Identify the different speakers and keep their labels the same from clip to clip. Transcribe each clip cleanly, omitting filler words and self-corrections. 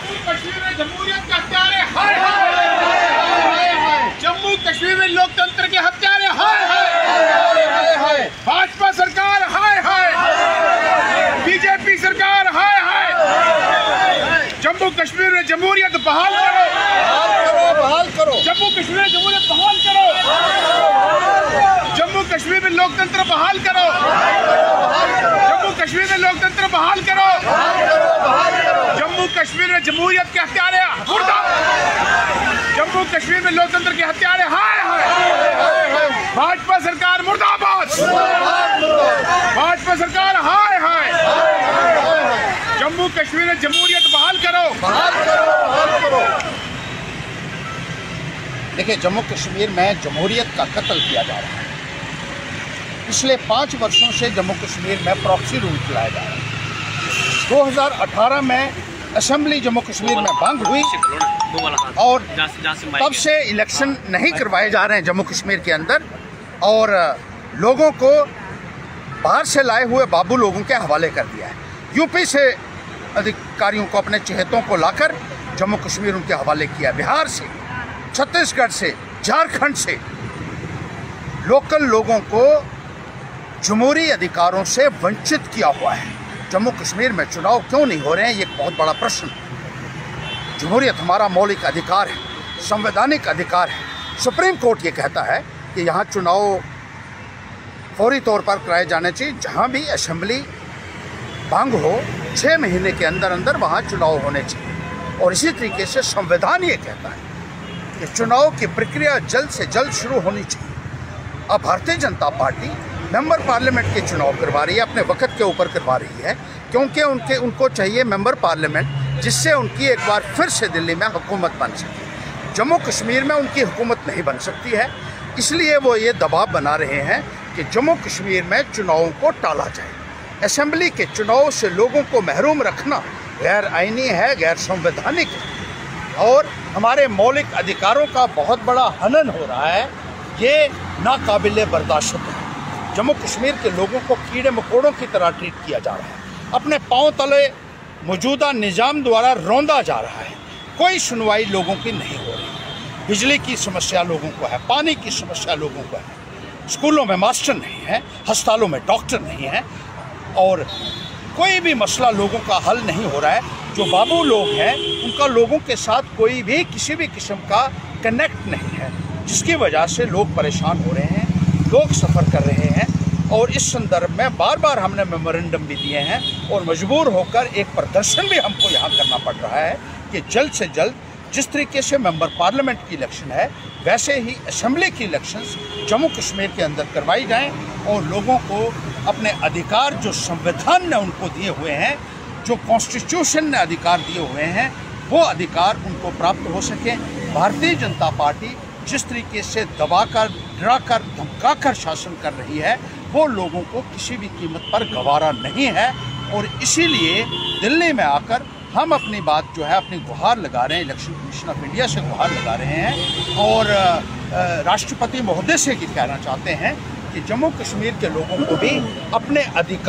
Speaker 1: कश्मीर में जमहूरियत के हत्यारे हाय हाय, जम्मू कश्मीर में लोकतंत्र के हत्यारे हाय हाय, भाजपा सरकार हाय हाय, बीजेपी सरकार हाय हाय। जम्मू कश्मीर में जमहूरियत बहाल करो, जम्मू कश्मीर में जमहूरियत बहाल करो, जम्मू कश्मीर में लोकतंत्र बहाल करो, जम्मू कश्मीर में लोकतंत्र बहाल करो, जम्मू कश्मीर में जमहूरियत के हत्यारे मुर्दाबाद, जम्मू कश्मीर में लोकतंत्र के हत्यारे हाय हाय, भाजपा सरकार मुर्दाबाद, भाजपा सरकार हाय हाय, जम्मू कश्मीर में जमहूरियत बहाल करो।
Speaker 2: देखिए, जम्मू कश्मीर में जमहूरियत का कत्ल किया जा रहा है। पिछले 5 वर्षों से जम्मू कश्मीर में प्रॉक्सी रूल चलाया जा रहा है। 2018 में असेंबली जम्मू कश्मीर में भंग हुई और तब से इलेक्शन नहीं करवाए जा रहे हैं जम्मू कश्मीर के अंदर, और लोगों को बाहर से लाए हुए बाबू लोगों के हवाले कर दिया है। यूपी से अधिकारियों को, अपने चहेतों को लाकर जम्मू कश्मीर उनके हवाले किया। बिहार से, छत्तीसगढ़ से, झारखंड से लोकल लोगों को जमहूरी अधिकारों से वंचित किया हुआ है। जम्मू कश्मीर में चुनाव क्यों नहीं हो रहे हैं, ये एक बहुत बड़ा प्रश्न। जमहूरियत हमारा मौलिक अधिकार है, संवैधानिक अधिकार है। सुप्रीम कोर्ट ये कहता है कि यहाँ चुनाव फौरी तौर पर कराए जाने चाहिए। जहाँ भी असेंबली भंग हो, 6 महीने के अंदर अंदर वहाँ चुनाव होने चाहिए। और इसी तरीके से संविधान ये कहता है कि चुनाव की प्रक्रिया जल्द से जल्द शुरू होनी चाहिए। अब Bharatiya Janata party member parliament के चुनाव करवा रही है, अपने वक्त के ऊपर करवा रही है, क्योंकि उनको चाहिए मेंबर पार्लियामेंट, जिससे उनकी एक बार फिर से दिल्ली में हुकूमत बन सके। जम्मू कश्मीर में उनकी हुकूमत नहीं बन सकती है, इसलिए वो ये दबाव बना रहे हैं कि जम्मू कश्मीर में चुनावों को टाला जाए। असेंबली के चुनाव से लोगों को महरूम रखना गैर आईनी है, गैर संवैधानिक है और हमारे मौलिक अधिकारों का बहुत बड़ा हनन हो रहा है। ये नाकाबिले बर्दाश्त है। जम्मू कश्मीर के लोगों को कीड़े मकोड़ों की तरह ट्रीट किया जा रहा है। अपने पांव तले मौजूदा निज़ाम द्वारा रौंदा जा रहा है। कोई सुनवाई लोगों की नहीं हो रही है। बिजली की समस्या लोगों को है, पानी की समस्या लोगों को है, स्कूलों में मास्टर नहीं है, अस्पतालों में डॉक्टर नहीं है और कोई भी मसला लोगों का हल नहीं हो रहा है। जो बाबू लोग हैं उनका लोगों के साथ कोई भी किसी भी किस्म का कनेक्ट नहीं है, जिसकी वजह से लोग परेशान हो रहे हैं, लोग सफ़र कर रहे हैं। और इस संदर्भ में बार बार हमने मेमोरेंडम भी दिए हैं और मजबूर होकर एक प्रदर्शन भी हमको यहाँ करना पड़ रहा है कि जल्द से जल्द जिस तरीके से मेंबर पार्लियामेंट की इलेक्शन है, वैसे ही असेंबली की इलेक्शंस जम्मू कश्मीर के अंदर करवाई जाएं और लोगों को अपने अधिकार जो संविधान ने उनको दिए हुए हैं, जो कॉन्स्टिट्यूशन ने अधिकार दिए हुए हैं, वो अधिकार उनको प्राप्त हो सके। भारतीय जनता पार्टी जिस तरीके से दबाकर, डराकर, धमकाकर शासन कर रही है, वो लोगों को किसी भी कीमत पर गवारा नहीं है और इसीलिए दिल्ली में आकर हम अपनी बात जो है, अपनी गुहार लगा रहे हैं, इलेक्शन कमीशन ऑफ इंडिया से गुहार लगा रहे हैं और राष्ट्रपति महोदय से ये कहना चाहते हैं कि जम्मू कश्मीर के लोगों को भी अपने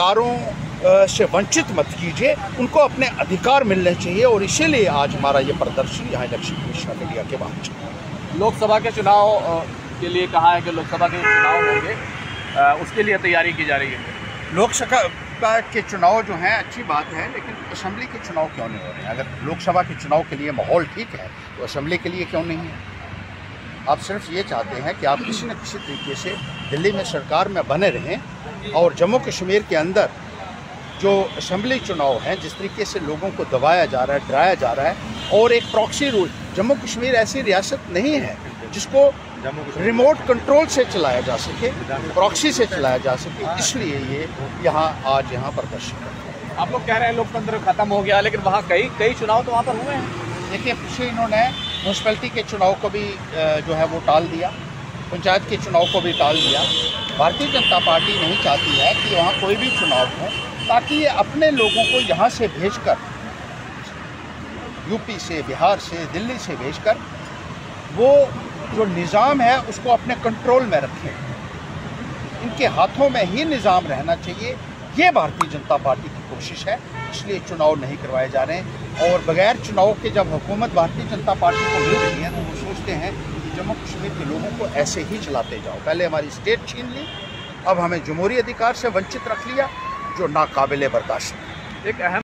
Speaker 2: अधिकारों से वंचित मत कीजिए, उनको अपने अधिकार मिलने चाहिए। और इसीलिए आज हमारा ये प्रदर्शन यहाँ इलेक्शन कमीशन ऑफ इंडिया के बाहर चला।
Speaker 3: लोकसभा के चुनाव के लिए कहा है कि लोकसभा के चुनाव होंगे, उसके लिए तैयारी की जा रही है।
Speaker 2: लोकसभा के चुनाव जो हैं अच्छी बात है, लेकिन असेंबली के चुनाव क्यों नहीं हो रहे हैं? अगर लोकसभा के चुनाव के लिए माहौल ठीक है तो असेंबली के लिए क्यों नहीं है? आप सिर्फ ये चाहते हैं कि आप किसी न किसी तरीके से दिल्ली में सरकार में बने रहें और जम्मू कश्मीर के अंदर जो असेंबली चुनाव हैं, जिस तरीके से लोगों को दबाया जा रहा है, डराया जा रहा है और एक प्रॉक्सी रूल। जम्मू कश्मीर ऐसी रियासत नहीं है जिसको रिमोट कंट्रोल से चलाया जा सके, प्रॉक्सी से चलाया जा सके, इसलिए ये आज यहाँ प्रदर्शन करते हैं।
Speaker 3: आप लोग कह रहे हैं लोकतंत्र खत्म हो गया, लेकिन वहाँ कई चुनाव तो वहाँ पर हुए हैं।
Speaker 2: देखिए, पीछे इन्होंने म्यूनसिपैलिटी के चुनाव को भी जो है वो टाल दिया, पंचायत के चुनाव को भी टाल दिया। भारतीय जनता पार्टी नहीं चाहती है कि वहाँ कोई भी चुनाव हो, ताकि ये अपने लोगों को यहाँ से भेजकर, यूपी से, बिहार से, दिल्ली से भेजकर वो जो निज़ाम है उसको अपने कंट्रोल में रखें। इनके हाथों में ही निज़ाम रहना चाहिए ये भारतीय जनता पार्टी की कोशिश है, इसलिए चुनाव नहीं करवाए जा रहे हैं। और बगैर चुनाव के जब हुकूमत भारतीय जनता पार्टी को मिल रही है तो वो सोचते हैं कि जम्मू कश्मीर के लोगों को ऐसे ही चलाते जाओ। पहले हमारी स्टेट छीन ली, अब हमें जमहूरी अधिकार से वंचित रख लिया, जो नाकाबिले बर्दाश्त है।
Speaker 3: एक अहम